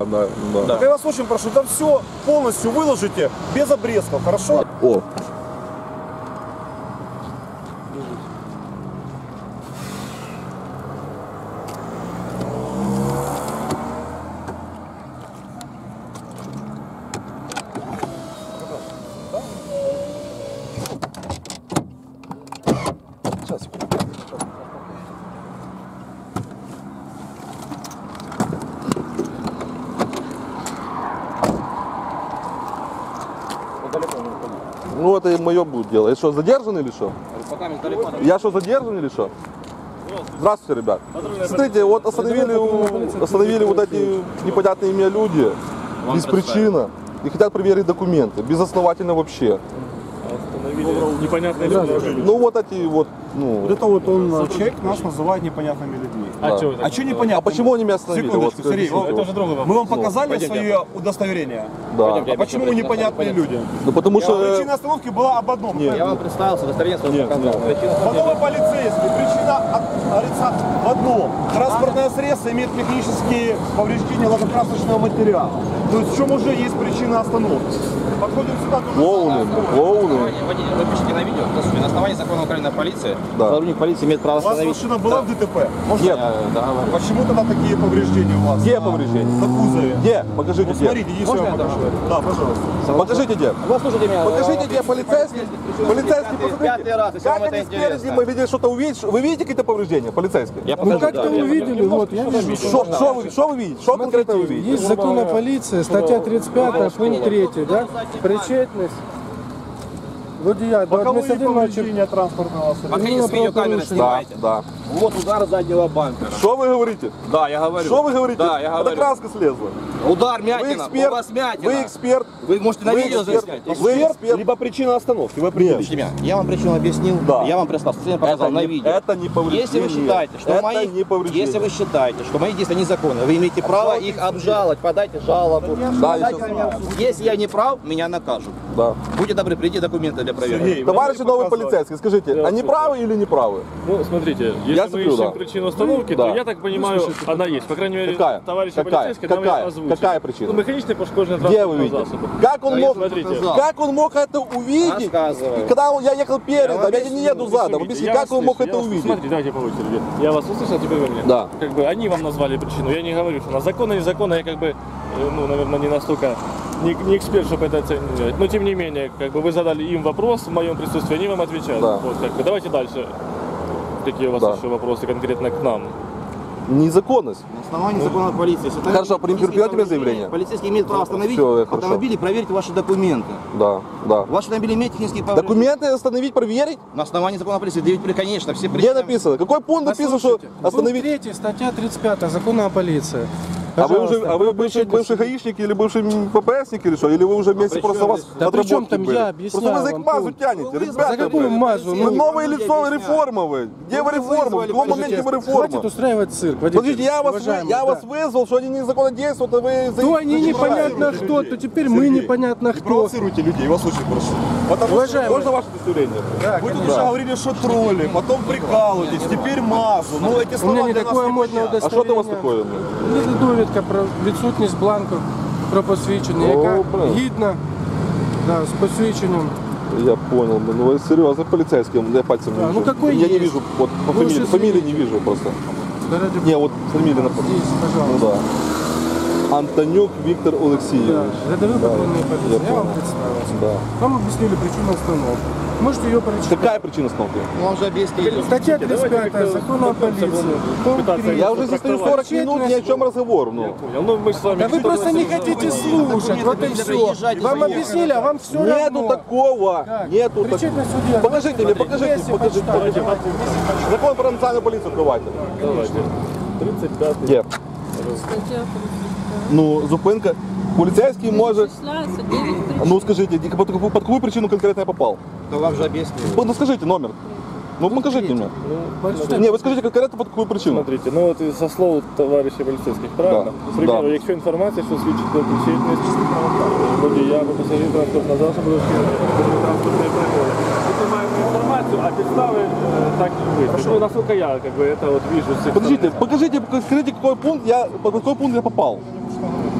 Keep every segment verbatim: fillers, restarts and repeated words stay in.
да, да. Так я вас очень прошу, да все полностью выложите без обрезков, хорошо? О. Сейчас. Ну это и мое будет дело. Я что, задержан или что? Я что, задержан или что? Здравствуйте, ребят. Смотрите, вот остановили, остановили вот эти непонятные мне люди без причины и хотят проверить документы, безосновательно вообще. Непонятные люди. Ну вот эти вот, ну... Вот это вот он, человек нас называет непонятными людьми. Да. А что а что непонятно? А почему они меня остановили? Секундочку, Вот, смотри, скажите, это уже другой вопрос. Мы вам показали Пойдемте. свое удостоверение? Да. А почему вы непонятные люди? Ну потому что... Причина остановки была об одном. Нет. Я вам представился, удостоверение свое показал. Потом вы полицейский. Причина от- говорится в одном. Транспортное средство имеет механические повреждения лакокрасочного материала. То есть в чем уже есть причина остановки. Подходим сюда. тоже Клоуны, клоуны. Вы пишете на видео, на основании закона Украины о полиции, Да. сотрудник полиции имеет право У вас остановить. машина была в ДТП? Может, Нет. Да, говорю. Почему тогда такие повреждения у вас? Где на- повреждения? На кузове. Где? Покажите, Вот где. смотрите, если Можно я я вам покажу. Да, пожалуйста. Покажите, где. Вы слушайте меня. Покажите, где полицейский. Полицейский, Пятый- посмотрите. пятый раз, если вам Как это они спереди интересно. могли что-то увидеть? Вы видите какие-то повреждения, полицейские? Я Ну покажу, как-то да, я увидели, вот, я вижу. Что что вы, что вы видите? Что конкретно вы видите? Есть закон о полиции, статья тридцать пятая, пункт третий, да? Причетность водія до Боковые административного чи- повреждения транспортного средства. Смотрите, с видеокамеры Да, снимайте. да. Вот удар заднего бампера. Что вы говорите? Да, я говорю. Что вы говорите? Да, я Это говорю. краска слезла. Удар Вы Мятина, у эксперт. вас Мятина. Вы эксперт. Вы можете на Вы видео эксперт. заснять. Вы эксперт. Либо причина остановки, вы Нет. определите. Меня. Я вам причину объяснил, Да. я вам прислал, я показал Это на не- видео. это не повреждение. Если вы считаете, что Это мои, не повреждение. если вы считаете, что мои действия незаконны, вы имеете право их обжаловать, подайте жалобу. Да, я Подайте сейчас- на меня. Если я не прав, меня накажут. Да. Будьте добры, прийти документы для проверки. Сергей, Товарищи вы новый можете полицейский, скажите, они правы или не правы? Ну, смотрите, если Я мы смотрю, ищем да. причину остановки, Да. то я так понимаю, она есть. По крайней мере, Какая? товарищи Какая? полицейские нам Какая? ее озвучили. Какая причина? Ну, механичное пошкожение Где вы транспортного видите? засоба. Как он Да, мог, смотрите. как он мог это увидеть? Рассказываю. И когда он, я ехал передом, Я вам я не еду задом. Объясни, Я как вас он мог слышу, это я вас- увидеть? Смотрите, давайте по очереди. Я вас услышал, теперь вы мне. Да. Как бы они вам назвали причину. Я не говорю, что она законна, незаконна. Я как бы, э, ну, наверное, не настолько не, не эксперт, чтобы это оценивать. Но тем не менее, как бы вы задали им вопрос в моем присутствии, они вам отвечают. Да. Вот, как бы. Давайте дальше. Какие у вас Да. еще вопросы конкретно к нам? Незаконность. На основании закона о полиции. Если там Хорошо, есть придете технические мне заявление? Полицейский имеет право остановить Всё, хорошо. автомобиль и проверить ваши документы. Да, да. Ваш автомобиль имеет технические повреждения. Документы остановить, проверить? На основании закона о полиции. девять, конечно, все Где написано? Какой пункт написан, что Послушайте, пункт остановить? третий, статья тридцать пятая, закона о полиции. А вы уже, Пожалуйста, а вы по бывший, причетности- бывший гаишник или бывший ППСник или что? Или вы уже вместе при просто чем вас здесь? Да при чем отработки там были? я объясняю Просто вы за вам мазу пункт. тянете, Вы ребята. За какую блин. мазу? Вы Ну, новое люди лицо объясняют. реформы вы. Где вы вы реформа? В вызвали, каком моменте вы Хватит реформа? устраивать цирк, водитель. Подождите, я вас, вы- Уважаемый, я да. вас вызвал, что они незаконно действуют, а вы... за- То они за- непонятно кто, то теперь мы Сергей, непонятно Не кто. провоцируйте людей, вас очень прошу. Потому Уважаемый. Можно ваше удостоверение? Вы тут уже говорили, что тролли, потом прикалываетесь, теперь мазу. Ну эти У слова меня не для нас такое модное непонятны. А що у вас удостоверення. такое? Є довідка про відсутність бланку про посвідчення, О, яка блин. гідна, да, з посвідченням. Я понял, ну вы серьезно полицейский, я пальцем не Да, вижу. ну какой Я не есть? вижу, вот по Вы фамилии, уже фамилии не извините. вижу просто. Да ради Не, вот фамилия на Здесь, Ну пожалуйста. да. Антонюк Виктор Да, Олексійович. рядовой патрульной полиции. я Я, вам понял. представился. Да. Вам объяснили причину остановки. Можете ее прочитать. Какая причина остановки? Ну, он же объяснил. Статья тридцать пятая, закон о полиции. Пункт пытаться- три. Я уже здесь стою сорок минут, ни о чем разговор. Ну. Понял. Ну, мы с вами... Да вы просто не хотите слушать, вот и все. Вам объяснили, а вам все равно. Нету такого, Как? нету такого. Причетность судья. Покажите мне, покажите, Если покажите, почитать. покажите. Закон про национальную полицию открывайте. Давайте. тридцать пятый. Где? Ну, зупинка. Полицейский может... Ну скажите, под какую, под какую причину конкретно я попал? То вам же объяснил. Ну скажите номер. Ну покажите мне. Почитать. Не, вы скажите конкретно под какую причину. Смотрите, ну от со слов товарищей поліцейських, правильно? Да. К примеру, Да. якщо інформація, що свідчить про причетність водія або пасажирів транспортного засобу до вчинення транспортної пригоди. Ми маємо інформацію, а підстави е, так і вийти. Ну, наскільки я, как бы, это вот вижу с их Подождите, стороны. покажите, скажите, какой пункт я, под какой пункт я попал.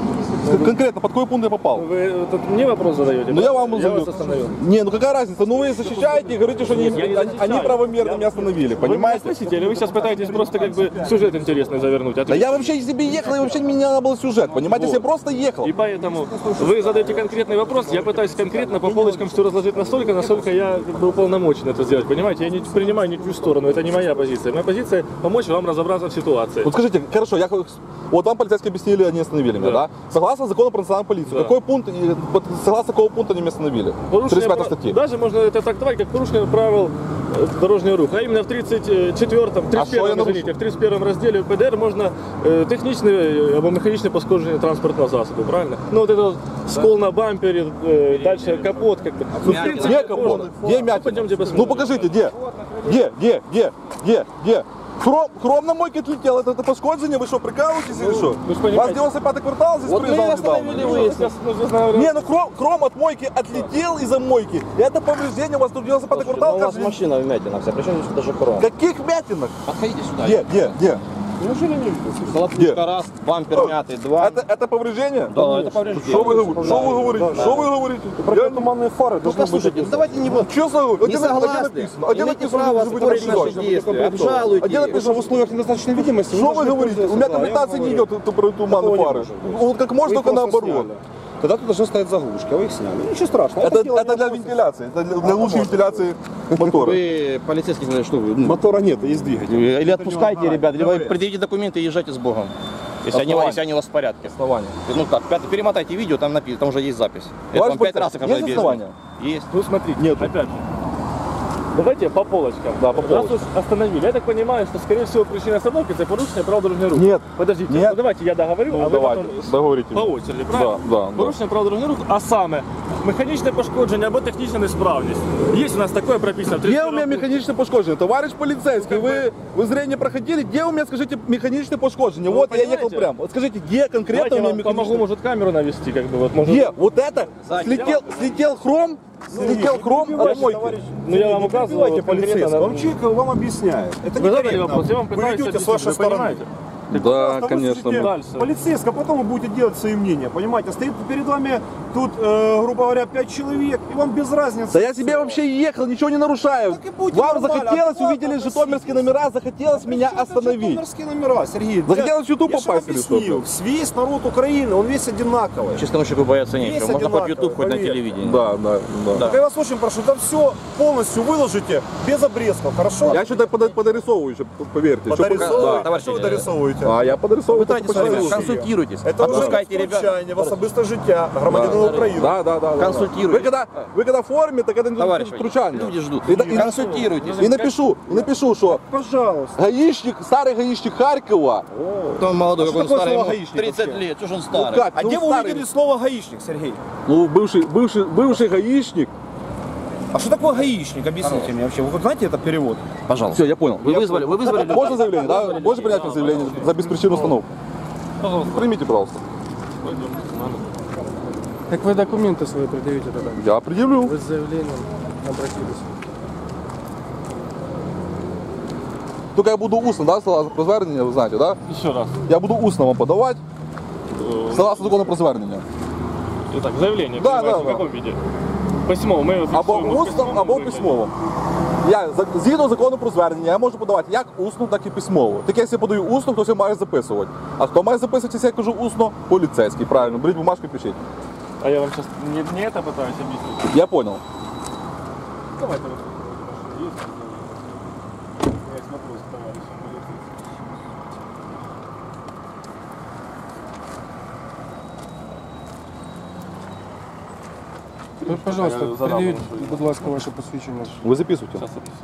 К- Конкретно, под какой пункт я попал? Вы тут мне вопрос задаете? Ну я вам я задаю. вас остановил. Не, ну какая разница? Ну вы защищаете и говорите, что они, Я не они, защищаю. они правомерно меня остановили, Вы меня понимаете? слышите, или вы сейчас пытаетесь просто как бы сюжет интересный завернуть? Да я вообще себе ехал, и вообще мне не надо было сюжет, понимаете? Я просто ехал. И поэтому вы задаете конкретный вопрос, я пытаюсь конкретно по полочкам все разложить настолько, насколько я как бы уполномочен это сделать, понимаете? Я не принимаю никакую сторону, это не моя позиция. Моя позиция помочь вам разобраться в ситуации. Вот скажите, хорошо, я, вот вам полицейские объяснили, они остановили меня, да? Согласно закону про национальную полицию, Да. какой пункт, и под- согласно какого пункта они меня остановили? Порушение тридцать пятой прав- статьи. Даже можно это трактовать как порушение правил э, дорожнього руху. А именно в тридцять четвёртом, А що я тридцать первом, нарушив? извините, в тридцать первом розділі ПДР можна е, технічне е, або механічне пошкодження транспортного засобу, правильно? Ну вот это скол на бампере, э, дальше капот как бы. Ну, в принципе, Где капот? можно. Где Ну, мятина? пойдемте Ну посмотрим. покажите, где? Где? Где? Где? Где? Где? Хром, хром на мойке отлетел, это, это пошкоджение, вы что, прикалываетесь или что? вы ж У вас понимаете. девяносто пятый квартал здесь Вот мы и проезжал остановили недавно. выезд. Сейчас нужно знать. Не, ну хром, хром от мойки отлетел из-за мойки. Это повреждение, у вас тут девяносто пятый Ну, квартал. у вас каждый- машина вмятина вся, причем здесь даже хром. Каких мятинок? Подходите сюда. Где? Где? Где? Неужели не видите? Колотушка раз, бампер мятый, два. Это, это повреждение? Да, это повреждение. Что вы говорите? Что вы говорите? Что вы говорите? Я- Туманные фары Ну послушайте, ну давайте не будем. Честно говорю, Не где на- где согласны. написано? А где Имеете написано, право что вы оспорить не наши согласны? действия. А где Обжалуйте. написано? в условиях недостаточной видимости. Что вы говорите? У меня комментация не идет это про туманные фары. Вот как можно, только наоборот. Тогда тут должны стоять заглушки, а вы их сняли. Ну, ничего страшного. Это, это для вентиляции, это для, для лучшей вентиляции мотора. Вы полицейский сказали, что вы? ну, Мотора нет, есть двигатель. Или отпускайте, ребят, или вы предъявите документы и езжайте с Богом. Если они, Основание. если они у вас в порядке. Основание. Ну как, пятый, перемотайте видео, там написано, там уже есть запись. Это Товарищ вам пять полицейский, раз я когда есть объясню. основания? Есть. Ну смотрите, Нету. опять же. Давайте по полочкам. Да, по Раз полочкам. уж остановили. Я так понимаю, что, скорее всего, причина остановки – это порушение правил дорожного руха. Нет. Подождите, Нет. ну давайте я договорю, Ну, а вы давайте, потом договорите. по очереді, правильно? Да, да, да. Порушення правил дорожнього руху, а саме механічне пошкодження або технічна несправність. Є у нас таке прописано. в Где у тридцать меня первом механичное пошкоджение? Товарищ полицейский, вы, вы зрение проходили? Где у меня, скажите, механичное пошкоджение? Вот я ехал понимаете? прям. Вот скажите, где конкретно Давайте у я меня вам помогу, механичное? может, камеру навести, как бы, вот, может. Где? Вот это? Слетел, слетел хром? Слетел хром от мойки. Ну, я вам указываю, вот, конкретно. на- Вам человек вам объясняет. Это Вы задали некорректно. вопрос, я вам Вы пытаюсь ведете с объяснить, вашей вы стороны. понимаете? Да, Просто конечно. выслушайте Дальше. полицейского, потом вы будете делать свои мнения, понимаете? Стоит перед вами тут, э, грубо говоря, пять человек, и вам без разницы. Да я себе вообще ехал, ничего не нарушаю. Так и будьте Вам нормально, захотелось, адекватно увидели относитесь. житомирские номера, захотелось меня Причем тут остановить. житомирские номера, Сергей. Захотелось в YouTube Я же попасть или объяснил, весь народ Украины, он весь одинаковый. Чистому человеку бояться нечего. Есть Можно хоть одинаково, YouTube, хоть на поверь. телевидении. Да, да, да. Так я вас очень прошу, да все полностью выложите без обрезков, хорошо? Я что-то пода- подорисовываю еще, поверьте. Ещё Подорисовываете? пока- товарищи, Что вы э, дорисовываете? Да. А я подорисовываю. Пытайтесь только с вами, по-человечески. консультируйтесь. Это уже Отпускайте ребят. втручання в особисте життя громадянина України. Да, да, да. да, Консультируйтесь. Вы когда, вы когда в форме, так это не Товарищ, втручание. люди ждут. И, и- Консультируйтесь. и напишу, и напишу, что Пожалуйста. гаишник, старый гаишник Харькова. Кто молодой, А какой он что такое старый, слово ему гаишник тридцать вообще? лет, что ж он Ну старый? как? А ну, где вы старый. увидели слово гаишник, Сергей? Ну, бывший, бывший, бывший гаишник. А что такое гаишник? Объясните мне вообще. Вы хоть знаете это перевод? Пожалуйста. Все, я понял. Вы вызвали, вы вызвали людей? Можно заявление, да? Можно принять заявление за беспричинную остановку? Пожалуйста. Примите, пожалуйста. Так вы документы свои предъявите тогда. Я предъявлю. Вы с заявлением обратились. Только я буду устно, да, согласно про звернення, вы знаете, да? Еще раз. Я буду устно вам подавать, согласно закону про звернення. Итак, заявление. Да, понимаете, да, в да. каком виде? Письмо. Мы его Або фиксуем в усно, письмовом або вигляді. письмово. Я за- згідно закону про звернення, я можу подавати як усно, так і письмово. Так якщо я подаю усно, хтось має записувати. А хто має записувати, якщо я кажу усно? Поліцейський, правильно. Беріть бумажку і пишіть. А я вам сейчас не, не это пытаюсь объяснить. Я понял. Давайте вот. Есть? Я смотрю с товарищем полицейским. Ви, пожалуйста, Я задам пред'явіть, вам будь ласка, ваше посвідчення. Ви записуйте. Сейчас запишу.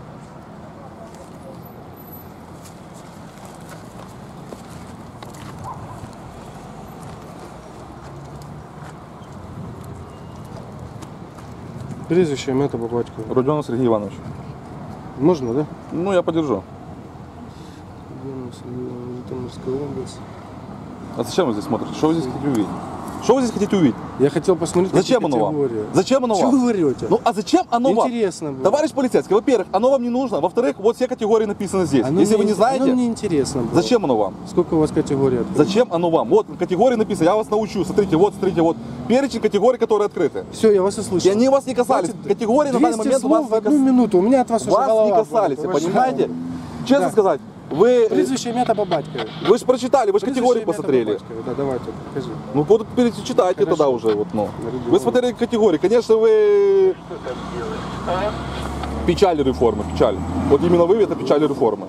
Прізвище, ім'я та по батькові. Родіонов Сергій Іванович. Можна, да? Ну, я подержу. Житомирська область. А зачем вы здесь смотрите? Что вы здесь хотите увидеть? Что вы здесь хотите увидеть? Я хотел посмотреть, Зачем какие оно вам? категории. Зачем оно Чего вам? вы врете? Ну а зачем оно вам? Интересно было. Товарищ полицейский, во-первых, оно вам не нужно. Во-вторых, вот все категории написаны здесь. Оно Если мне вы не ин- знаете, Оно мне интересно было. зачем оно вам? Сколько у вас категорий открыто? Зачем оно вам? Вот категории написаны, я вас научу. Смотрите, вот, смотрите, вот перечень категорий, которые открыты. Все, я вас услышал. И они вас не касались. Хватит. Категории на данный двести момент слов вас в не одну касались. минуту. У меня от вас, уже Вас голова не касались, болит, понимаете? Честно Да. сказать, вы, Прізвище, ім'я та по батькові. вы же прочитали, вы же Прізвище, категории ім'я та по посмотрели. батькові. Да, давайте, покажи. Ну вот перечитайте Хорошо. тогда уже. Вот, ну. Нарядил. Вы смотрели категории. Конечно, вы печаль реформы, печаль. Вот именно вы это печаль реформы.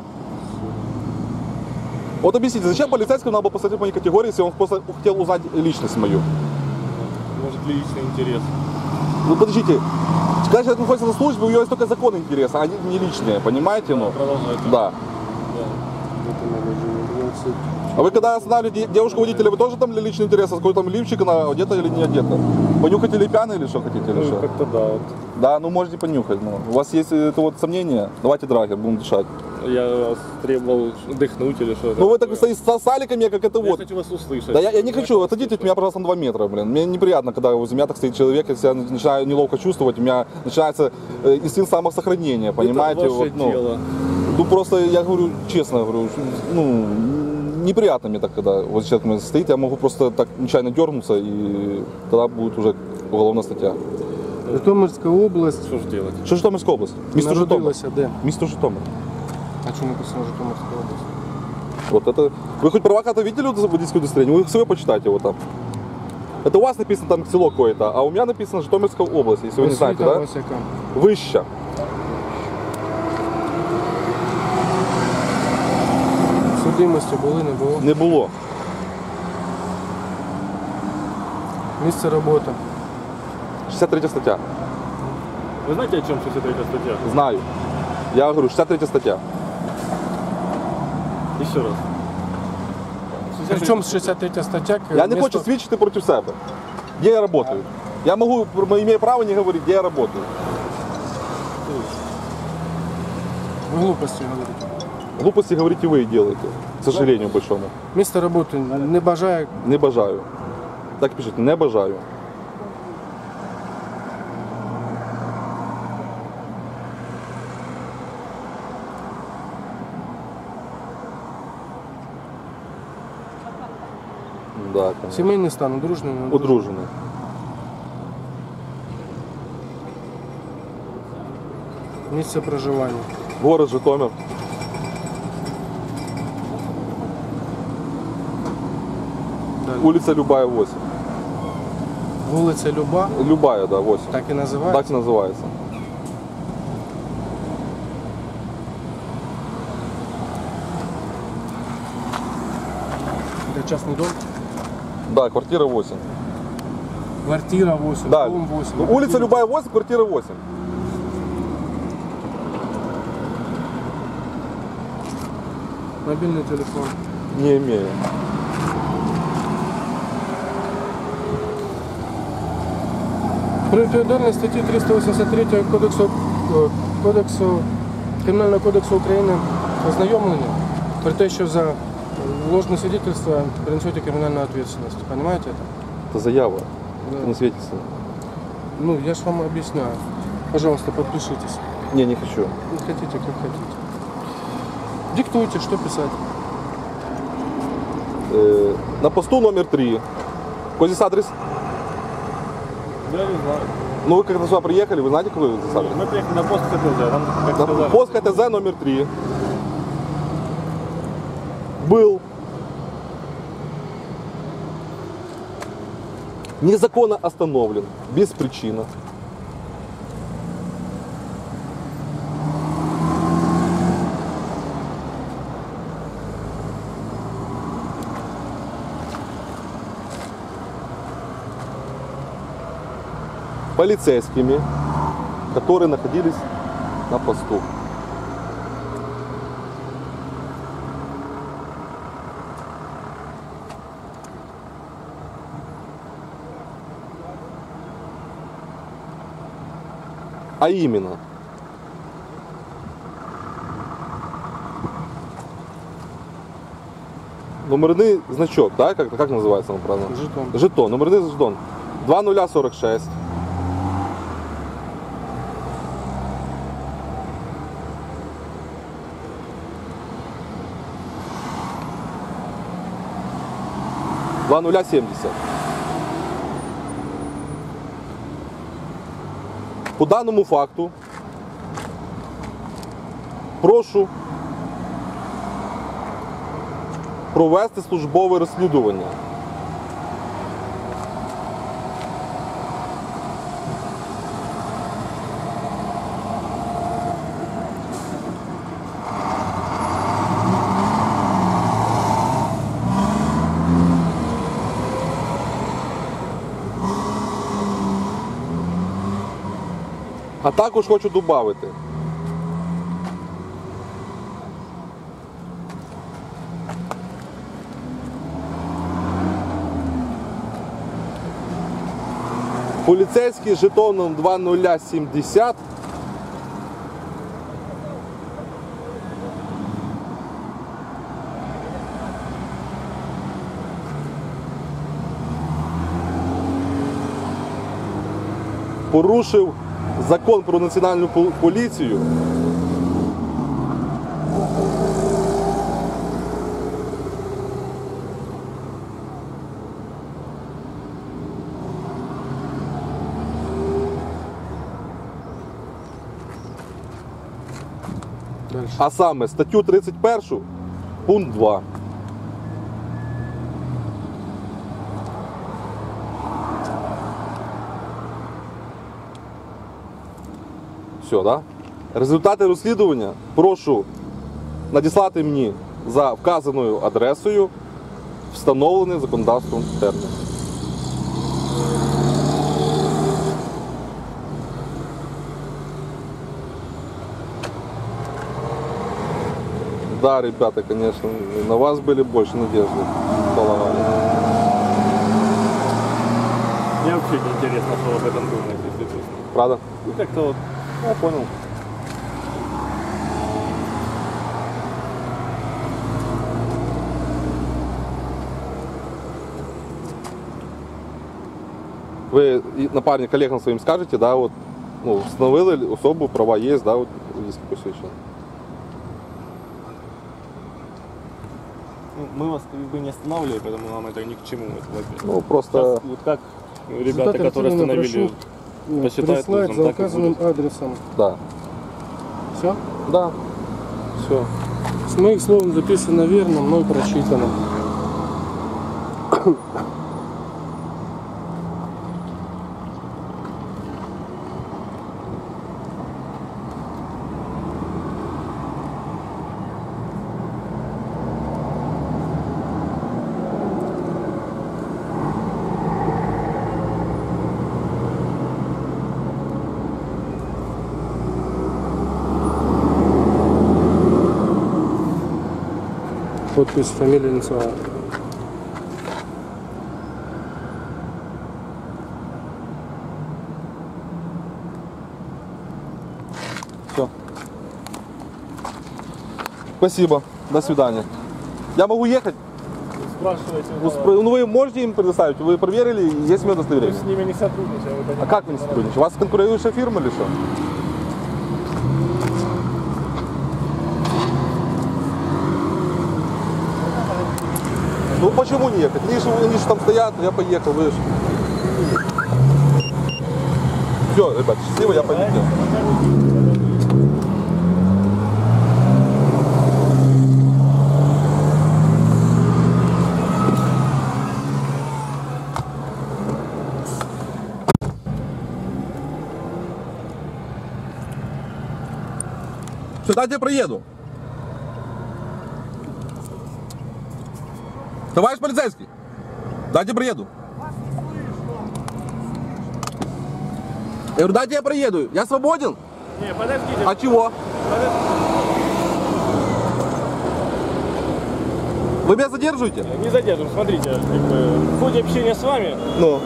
Вот объясните, зачем полицейскому надо было посмотреть мои категории, если он просто хотел узнать личность мою? Может, личный интерес. Ну подождите, когда человек находится на службе, у него есть только законный интерес, а не, не личные, понимаете? Ну, Продолжайте. да. Это магазин двадцать. А вы когда останавливаете девушку-водителя, вы тоже там для личного интереса, какой там лифчик, она одета или не одета? Понюхать или пьяный, или что хотите, или Ну, что? как-то да. Вот. Да, ну можете понюхать. Ну. У вас есть это вот сомнения? Давайте драгер, будем дышать. Я требовал дыхнуть или что. Ну вы так стоите с саликами, как это Я вот. хочу вас услышать. Да я, я не хочу, отойдите от меня, пожалуйста, на два метра, блин. Мне неприятно, когда возле меня так стоит человек, если я начинаю неловко чувствовать, у меня начинается э, инстинкт самосохранения, понимаете? Это ваше Вот, ну, дело. ну просто, я говорю, честно говорю, ну, неприятно мне так, когда вот человек у меня стоит, я могу просто так нечаянно дернуться, и тогда будет уже уголовная статья. Житомирська область. Что же делать? Що Житомирська область? Місто Житомир. Народилася де? Місто Житомир. А чому написано Житомирська область? Вот это. Вы хоть права когда видели вот водительское удостоверение? Вы себе почитайте вот там. Это у вас написано там село какое-то, а у меня написано Житомирская область, если вы не знаете, Освіта да? у вас яка? Вища. Судимості були, не було. Не було. Місце роботи. шістдесят третя стаття. Вы знаете, о чем шестьдесят третья статья? Знаю. Я говорю, шістдесят третя стаття. Еще раз. Причому шістдесят третя стаття. Я не місто- хочу свідчити проти себе. Де я працюю. Я могу, имею право не говорить, где я работаю. Ви глупості говорите. Глупости говорите вы и делаете. К сожалению, большому. Місце роботи не бажає. Не бажаю. Так пишите, не бажаю. Да, конечно. Сімейний стан, одружений, не одружений. Одружений. Місце проживання. Город Житомир. Далі. Улица Любая, восемь. Вулиця Люба, Любая, да, восемь. так і називається. Так и называется. Це частний дом. Да, квартира восемь. Квартира восемь, Да. дом восемь. Ну, улица Любая, восемь, квартира восемь. Мобільний телефон. Не имею. При відповідальності статті триста вісімдесят три Кодексу, е, Кодексу, Кримінального кодексу України ознайомлення про те, що за ложне свидетельство принесете кримінальну відповідальність. Понимаете это? Это заява. Да. Это не светится. Ну, я же вам объясняю. Пожалуйста, подпишитесь. Не, не хочу. Не хотите, как хотите. Диктуйте, что писать. Э, на посту номер три. Какой здесь адрес? Я не знаю. Ну, вы когда сюда приехали, вы знаете, какой здесь адрес? Мы приехали на пост КТЗ, там, как На сказали, пост КТЗ номер три. Был незаконно остановлен, без причины. Полицейскими, которые находились на посту. А именно, номерний значок, да? Как, как называется он правильно? Жетон. Жетон, номерний жетон. два нуля сорок шесть. два нуля семьдесят. По даному факту прошу провести службове розслідування. А також хочу додати. Поліцейський з жетоном два нуля сімдесят порушив Закон про національну пол- поліцію Дальше. а саме статтю тридцять першу, пункт два. Все, да? Результати розслідування прошу надіслати мені за вказаною адресою встановлений законодавством термін. Да, ребята, конечно, на вас были больше надежды. Полагали. Мне вообще не интересно, что вы об этом думаете, если честно. Правда? Ну как-то вот. Я понял. Ви і напарник колегам своїм скажете, да, от, ну, встановили особу, права є, да, от, водійське посвідчення. Ну, мы вас как бы не останавливали, поэтому нам это ни к чему. Это, во-первых. Ну, просто Сейчас вот как ребята, Результаты которые расследования остановили, прошу посчитают прислать нужным, за так и указанным будет. адресом. да. Все? Да. Все. С моих слов записано верно, мной прочитано. Подпись, фамилия, инициал. Все. Спасибо. До свидания. Я могу ехать? Спрашивайте, Вы спро- Ну, вы можете им предоставить? Вы проверили, есть у меня мы удостоверение? с ними не сотрудничаем. вы А понимаете. как вы не сотрудничаете? У вас конкурирующая фирма или что? Ну почему не ехать? Они же, они же там стоят, я поехал, вы же. Все, ребят, счастливо, я полетел. Все, дайте я проеду. Товарищ полицейский, дайте проеду. Я говорю, дайте я проеду. Я свободен? Не, подождите. А чего? Вы меня задерживаете? Не задержим, смотрите, как бы, в ходе общения с вами Ну.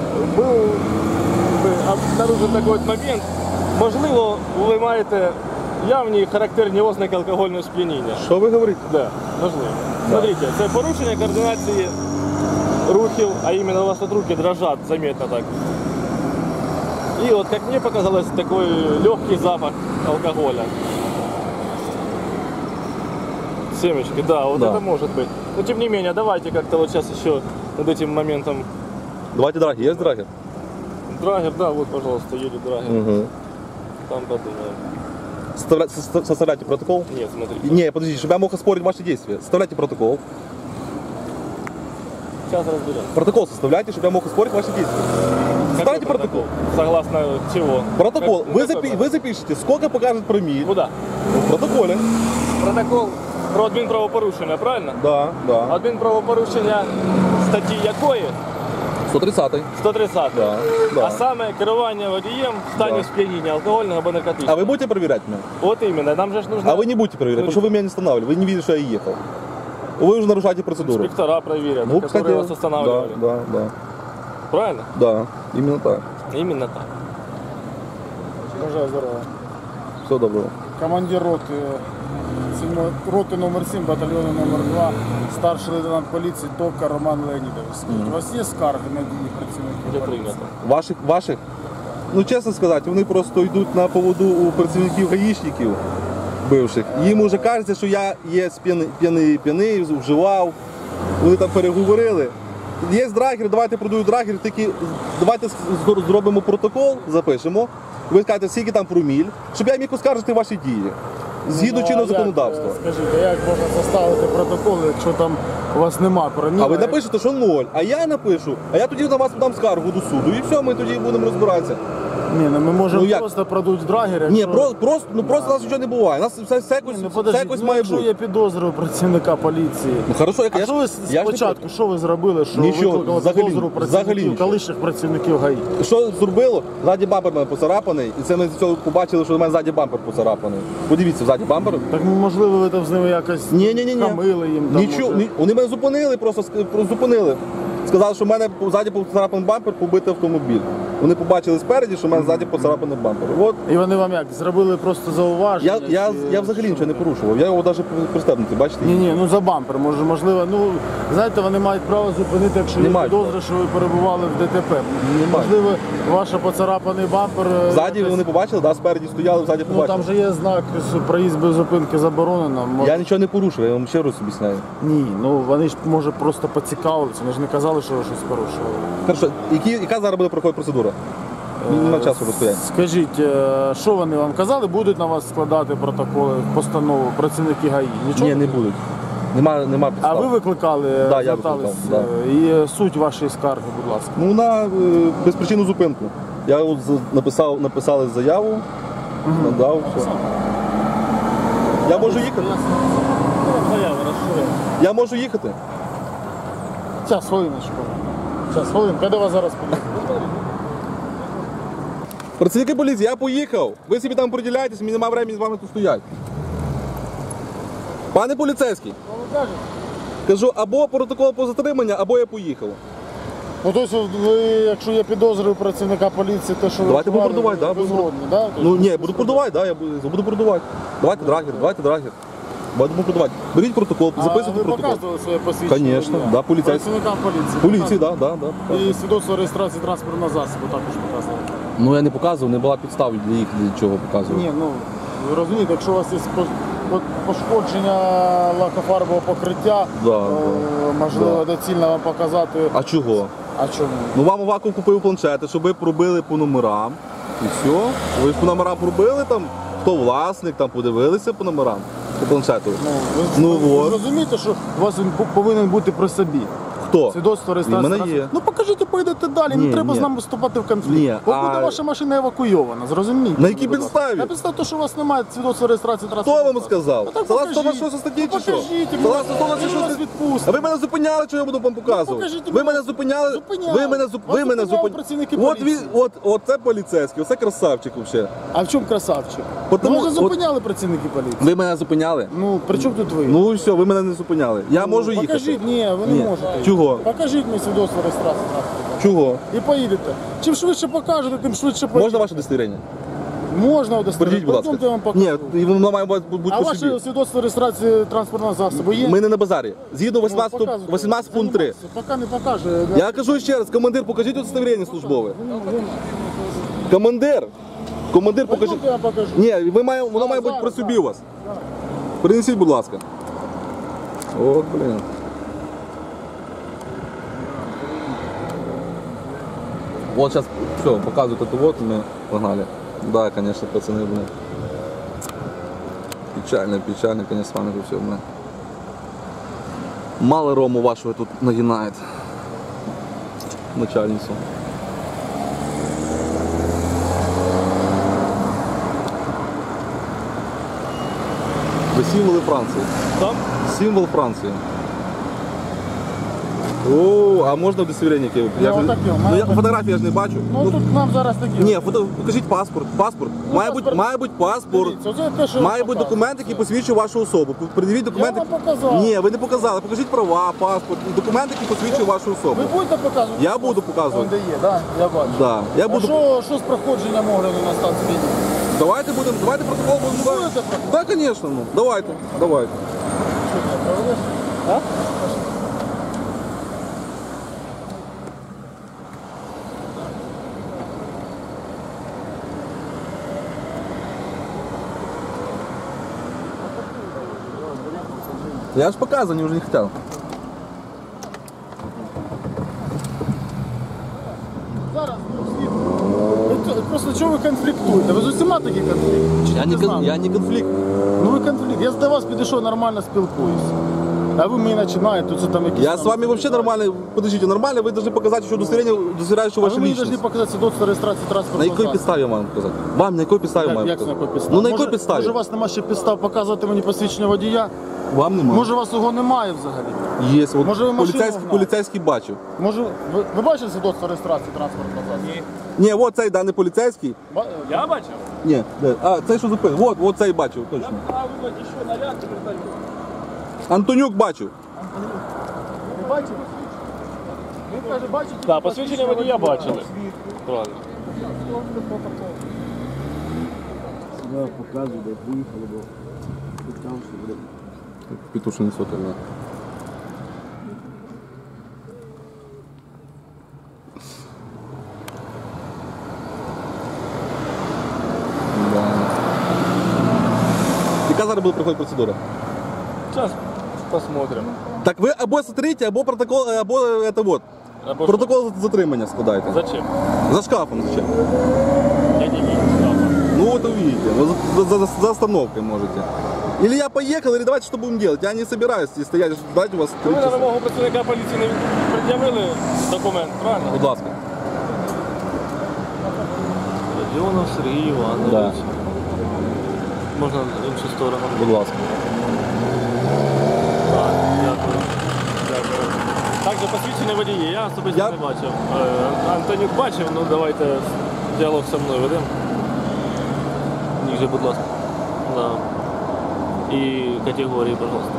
был как бы, обнаружен такой вот момент. Можливо, ви маєте явні характерні ознаки алкогольного сп'яніння. Що ви говорите? Да, нужны. Смотрите, це порушення координації рухів, а именно у вас тут руки дрожат, заметно так. И вот, как мне показалось, такой легкий запах алкоголя. Семечки, да, вот Да. это может быть. Но тем не менее, давайте как-то вот сейчас еще над этим моментом. Давайте драгер, є драгер? Драгер, да, вот, пожалуйста, едет драгер. Угу. Там подумаем. Составля- состав- Составляйте протокол. Нет, смотрите. Не, подождите, чтобы я мог оспорить ваши действия. Составляйте протокол. Сейчас разберем. Протокол составляйте, чтобы я мог оспорить ваши действия. Составляйте протокол. Согласно чего? Протокол. Как- Вы, какой запи- протокол? вы запишите, сколько покажет промилле Куда? в протоколе. Протокол про адмінправопорушення, правильно? Да, да. Адмінправопорушення статті якої? сто тридцатый. сто тридцять. Да, да. А саме керування водієм в стані Да. сп'яніння алкогольного або А наркотичного. вы будете проверять меня? Вот именно, нам же ж нужно А вы не будете проверять, потому что вы меня не останавливали. Вы не видели, что я ехал. Вы уже нарушаете процедуру. инспектора проверят, Ну, которые кстати, вас останавливали. да, да, да. Правильно? Да, именно так. Именно так. Бажаю здоров'я. Все доброго. Командир роти, сьомої роти номер сім, батальйону номер два, старший лейтенант поліції Товка Роман Леонідович. Скажіть, у вас є скарги на дії Вже працівників поліції? прийнято. Ваших, ваших? Ну, чесно сказати, вони просто йдуть на поводу у працівників гаїшників бивших. Їм уже кажеться, що я є п'яний, п'яний, п'яний, вживав. Вони там переговорили. Є драгер, давайте продаю драгер, тільки давайте з- зробимо протокол, запишемо. Ви скажете, скільки там проміль, щоб я міг оскаржити ваші дії. Згідно Ну, чинного а як, законодавства. е, Скажіть, а як можна составити протокол, якщо там у вас нема проміла? А ви напишете, що ноль, а я напишу, а я тоді на вас подам скаргу до суду. І все, ми тоді будемо розбиратися. Ні, ну ми можемо Ну, як? просто продуть драгер. Ні, якщо- про, просто, ну просто у нас нічого не буває. У нас все, все якось, Ні, ну, все подождіть, якось ну, має якщо бути. є підозри у працівника поліції. Ну хорошо, я, А я, що ви ж- я ж не спочатку, що ви зробили, що Нічого, викликали взагалі- підозру взагалі працівників, нічого. колишніх працівників ГАІ? проти. Що зробило? Ззаді бампер в мене поцарапаний, і це ми з цього побачили, що у мене ззаді бампер поцарапаний. Подивіться, ззаді бампер. Так ну, можливо, ви там з ними якось Ні, ні, ні, ні. хамили їм. Там, Нічого, може. ні, вони мене зупинили, просто ск- просто зупинили. Сказали, що в мене ззаді поцарапаний бампер, побитий автомобіль. Вони побачили спереді, що в мене ззаді поцарапаний бампер. От. І вони вам як, зробили просто зауваження? Я, я, чи я взагалі що? нічого не порушував. Я його навіть пристебнутий, бачите? Ні, ні, ну за бампер, може, можливо, ну, знаєте, вони мають право зупинити, якщо Не є мають підозра, що ви перебували в ДТП. мають. Можливо, ваш поцарапаний бампер... е, Ззаді якось- вони побачили, да, спереді стояли, ззаді Ну, побачили. там же є знак, що проїзд без зупинки заборонено. Може- Я нічого не порушив, я вам ще раз об'ясняю. Ні, ну вони ж, може, просто поцікавилися, вони ж не казали, що ви щось порушували. Хорошо, які, яка зараз буде проходити процедура? Мені Нема часу розстояння. Скажіть, е, що вони вам казали, будуть на вас складати протоколи, постанову працівники ГАІ? Нічого? Ні, не будуть. Нема, нема А підстав. ви викликали, Да, я звертались, викликав, е, і е, суть вашої скарги, будь ласка. Ну, на е, безпричинну зупинку. Я от з- написав, написали заяву, надав, все. Я можу їхати? Заява, розширена. Я можу їхати? Зараз, хвилиночку. Зараз, хвилинку, де вас зараз поїхали? Працівники поліції, я поїхав. Ви собі там приділяєтесь, мені немає времени з вами тут стояти. Пане поліцейський, Ви кажете? кажу, або протокол по затримання, або я поїхав. Ну, тобто, ви, якщо є підозри у працівника поліції, то що ви Давайте вживали, будемо продавати, да, ви будемо. згодні, да? Тобто, Ну ні, буду продавати, да, я буду, буду продавати. Давайте драгер, давайте драгер. Будемо продавати. Беріть протокол, а записуйте ви протокол. показували своє посвідчення? Конечно, водія? да, поліцейський. Працівникам поліції. Поліції, так, да, да, да. І свідоцтво реєстрації транспортного засобу також показували. Ну я не показував, не була підстав для їх для чого показувати. Ні, ну, ви розумієте, якщо у вас є по- по- пошкодження лакофарбового покриття, Да, е, да. можливо, доцільно вам показати. А чого? А чому? Ну вам Аваков купив планшети, щоб ви пробили по номерам. І все. Ви ж по номерам пробили там, хто власник, там подивилися по номерам, по планшету. Ну, ви, Ну, ви, ви от. розумієте, що у вас він пу- повинен бути при собі. Хто? Свідоцтво реєстрації. Він в мене є. Ну покажіть і поїдете далі, Ні, не треба ні. з нами вступати в конфлікт. Ні, Бо а- буде ваша машина евакуйована, зрозумієте? На якій будь ласка. підставі? На підставі того, що у вас немає свідоцтва реєстрації Хто транспортного вам засобу. сказав? Ну, так Согласно покажіть. сто двадцять шостій статті Ну, чи що? покажіть, і Согласно ми сто вас- двадцять ми вас шостій. відпустимо. А ви мене зупиняли, що я буду вам показувати? покажіть, Ви будь мене ласка. зупиняли? Зупиняли. Ви мене зуп... Вас ви мене зупиняли зупиняли. працівники От поліції. він, от, от це поліцейський, оце красавчик взагалі. А в чому красавчик? Потому- Ну, ви ж от- зупиняли працівники поліції. Ви мене зупиняли? Ну, при чому тут ви? Ну і все, ви мене не зупиняли. Я Ну, можу їхати. Покажіть, ні, ви не Ні. можете. Чого? Покажіть мені свідоцтво реєстрації транспортного. Чого? І поїдете. Чим швидше покажете, тим швидше поїдете. Можна ваше удостоверення? Можна удостоверити. Придіть, будь ласка. Пойдемте, я вам покажу. Ні, і воно має бути А по ваше собі. свідоцтво реєстрації транспортного засобу є? Ми не на базарі. Згідно Ну, показуйте. вісімнадцять пункт три. Поки не покаже. Я кажу ще раз, командир, покажіть удостоверення службове. Командир, командир, покажіть. Пойдемте, я покажу. Ні, ви має, воно має бути при собі у вас. Принесіть, будь ласка. От, блін. Вот сейчас все, показывают это вот, мы погнали. Да, конечно, пацаны, блин. Печально, печально, конечно, с вами тут все, блин. Мало рому вашего тут нагинает. Начальницу. Вы символы Франции. Там? Символ Франции. О, а можна удостоверення яке? Я ж- отак його, ну, маю я фотографії я ж не бачу. Ну тут нам зараз такі. Ні, фото, покажіть паспорт. Паспорт. має, бути, паспорт. має бути паспорт. Дивіться, оце те, що Має я бути показую. документ, який посвідчує вашу особу. Придивіть документи. вам показав. Ні, ви не показали. Покажіть права, паспорт і документ, який посвідчує вашу особу. Ви будете показувати? Я буду показувати. Там, де є, да? Я бачу. Да. Я А буду... що, що з проходженням огляду на стан свідчення? Давайте будемо, давайте протокол будемо. Будете проходити? Так, звісно, ну. Давайте, давайте. Що ти проведеш? А? Я ж показывал, они уже не хотят. Зараз ну, всі. Ви то- Просто чого ви конфліктуєте? Ви з усіма такі конфлікти? Чи Я не, тільки з кон- нами? я не конфликт. Ну ви конфлікт. Я до вас підійшов, нормально спілкуюся. А ви мені починаєте, це там якісь... Я там- с вами вообще нормально, подождите, нормально, вы должны показать еще удостоверение, удостоверяющее А вашу ви мені личность. повинні показати свідоцтво реєстрації На транспортного якій засобу. підставі я маю показати? Вам на якій підставі Як, маю як це на показати? якій підставі? Ну на якій Може- підставі? Може у вас немає ще підстав показувати мені посвідчення водія? Вам немає. Може у вас його немає взагалі? Є, от Може, ви машину поліцейський, гнали? поліцейський бачив. Може, ви, ви бачили свідоцтво реєстрації транспортного засобу? Ні. Ні, от цей даний поліцейський. Ба- Я бачив? Ні, де? А, цей що зупинив. От, от цей бачив, точно. А ви ще наряд передаю. Антонюк бачив. Ви бачили? Він каже, бачите? Так, посвідчення водія бачили. Правильно. Петушин несет, да. Да. Яка зараз буде проходити процедура? Сейчас посмотрим. Так ви або смотрите, або протокол, або это вот. Або що? Протокол затримання складайте. Зачем? За шкафом зачем? Я не вижу шкафа. Ну вот увидите, вы за, за- за остановкой можете. Или я поехал, или давайте что будем делать. Я не собираюсь здесь стоять, ждать у вас три Ви на часа. вимогу працівника поліції не пред'явили документ, правильно? Будь ласка. Родіонов Сергій Іванович. Да. Можна в іншу сторону. Будь ласка. Так, дякую. Дякую. Також посвідчення водії, я особисто Я- не бачив. Е, Антонюк бачив, ну давайте діалог зі мною ведемо. Ніже, будь ласка. Да. І категорії, пожалуйста.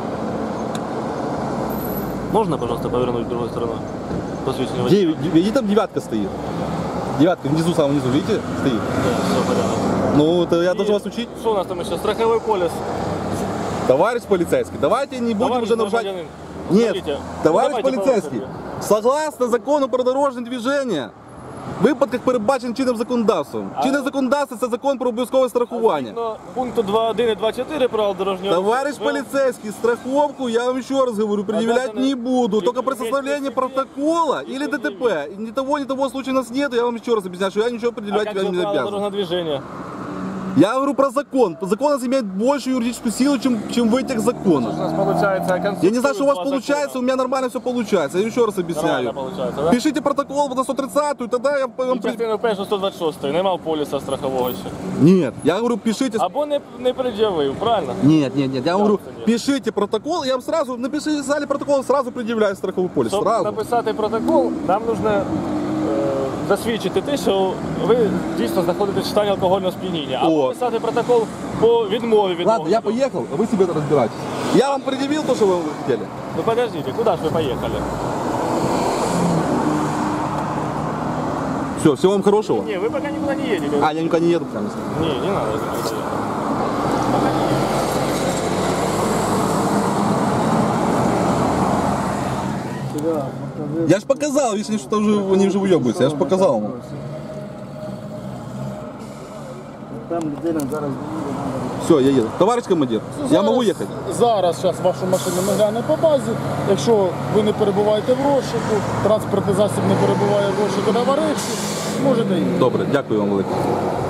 Можно, пожалуйста, повернуть другой стороной? Посвідчення водія. Где, видите, там девятка стоит. Девятка внизу, самом внизу, видите, стоит. Да, все порядок. Ну, это я должен вас учить. Что у нас там еще? Страховой полис. Товарищ полицейский, давайте не будем Товарищ уже нарушать... гражданин. Нет, Смотрите, товарищ давайте полицейский, по согласно закону про дорожнє движення, в випадках передбачених чинним законодавством. А- Чинне законодавство – це закон про обов'язкове страхування. Згідно пункту два один і два чотири правил дорожнього руху, Товарищ ви- полицейский, страховку, я вам еще раз говорю, предъявлять Обязаны- не буду. и- Только при и- составлении и- протокола и- или и- ДТП. И ни того, ни того случая у нас нет, я вам еще раз объясняю, что я ничего А предъявлять как вам же не правила обязан. дорожного движения? Я говорю про закон. Закон у нас имеет большую юридическую силу, чем, чем вытек У закона. нас получается Я не знаю, что у вас два получается, у закона. меня нормально все получается. Я еще раз объясняю. Нормально получается, да? Пишите протокол на сто тридцатую, тогда я вам... І частину першу сто двадцять шостої, нема поліса страхового ще. Нет, я говорю, пишите... Або не, не пред'явив, правильно? Нет, нет, нет, я вам говорю, нет? пишите протокол, я вам сразу, написали протокол, сразу предъявляю страховой полис, Щоб сразу. написати протокол, нам потрібно е, засвідчити те, що ви дійсно знаходитесь в стані алкогольного сп'яніння. Або О. писати протокол по відмові від Ладно, я огляду. поехал, а вы себе разбирайтесь. Я вам предъявил то, что вы хотели. Ну подождите, куда ж ви поїхали? Все, всего вам хорошего. Не, вы пока никуда не едете. А, я никуда не еду прямо. Не, не надо. Я ж показал, если что уже они уже уебываются, я ж показал ему. Там людина зараз Все, я еду. Товарищ командир, я могу ехать? Зараз зараз вашу машину ми глянемо по базі. Якщо ви не перебуваєте в розшуку, транспортний засіб не перебуває в розшуку на Вариксі, можете їхати. Добре, дякую вам велике.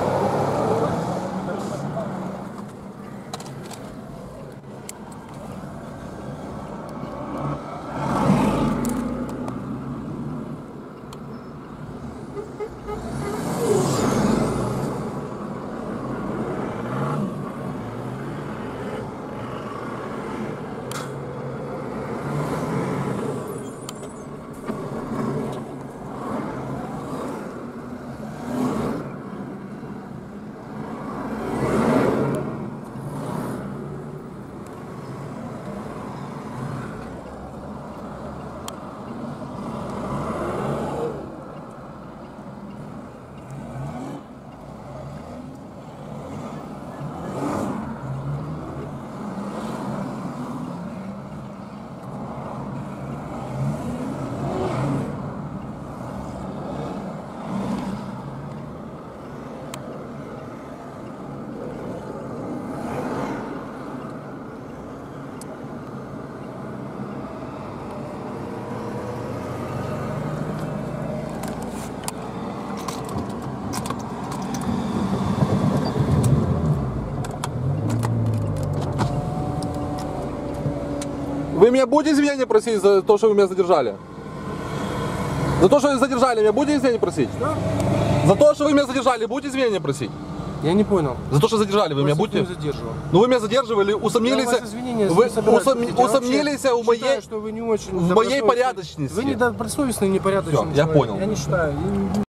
Вы меня будете извинения просить за то, что вы меня задержали? За то, что вы задержали, меня будете извинения просить? Что? За то, что вы меня задержали, будете извинения просить? Я не понял. За то, что задержали, вы меня Вас будете? никто не задерживал. Ну вы меня задерживали, Я усомнились, у вас извинения вы не собираюсь усом- просить. Я усомнились вообще у моей, считаю, что вы не очень в моей добросовестный. порядочности. Вы недобросовестный и непорядочный Всё, я человек. понял. Я не считаю.